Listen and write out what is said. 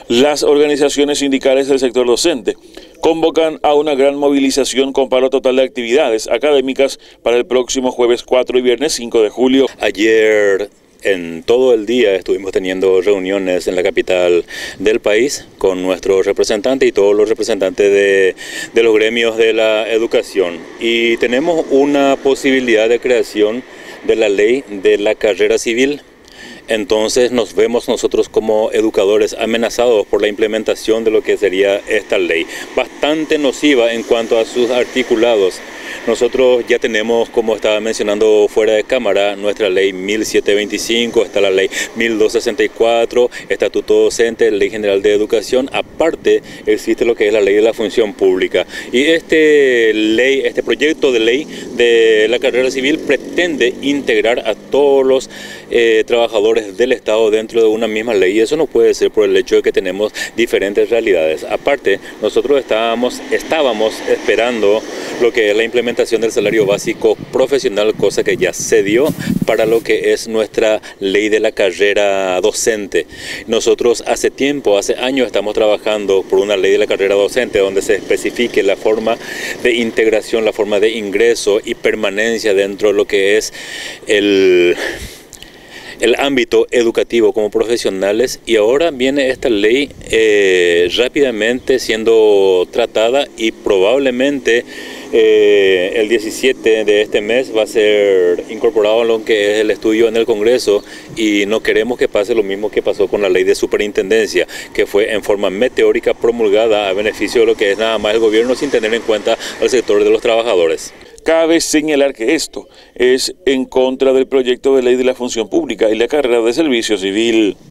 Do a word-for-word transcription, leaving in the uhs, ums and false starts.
Las organizaciones sindicales del sector docente convocan a una gran movilización con paro total de actividades académicas para el próximo jueves cuatro y viernes cinco de julio. Ayer en todo el día estuvimos teniendo reuniones en la capital del país con nuestros representantes y todos los representantes de, de los gremios de la educación. Y tenemos una posibilidad de creación de la ley de la carrera civil. Entonces nos vemos nosotros como educadores amenazados por la implementación de lo que sería esta ley, bastante nociva en cuanto a sus articulados. Nosotros ya tenemos, como estaba mencionando fuera de cámara, nuestra ley mil setecientos veinticinco, está la ley mil doscientos sesenta y cuatro, Estatuto Docente, Ley General de Educación. Aparte existe lo que es la ley de la función pública. Y este, ley, este proyecto de ley de la carrera civil pretende integrar a todos los eh, trabajadores del Estado dentro de una misma ley. Y eso no puede ser por el hecho de que tenemos diferentes realidades. Aparte, nosotros estábamos, estábamos esperando lo que es la implementación del salario básico profesional, cosa que ya se dio para lo que es nuestra ley de la carrera docente. Nosotros hace tiempo, hace años estamos trabajando por una ley de la carrera docente donde se especifique la forma de integración, la forma de ingreso y permanencia dentro de lo que es el... el ámbito educativo como profesionales, y ahora viene esta ley eh, rápidamente siendo tratada y probablemente eh, el diecisiete de este mes va a ser incorporado a lo que es el estudio en el Congreso, y no queremos que pase lo mismo que pasó con la ley de superintendencia, que fue en forma meteórica promulgada a beneficio de lo que es nada más el gobierno sin tener en cuenta al sector de los trabajadores. Cabe señalar que esto es en contra del proyecto de ley de la función pública y la carrera de servicio civil.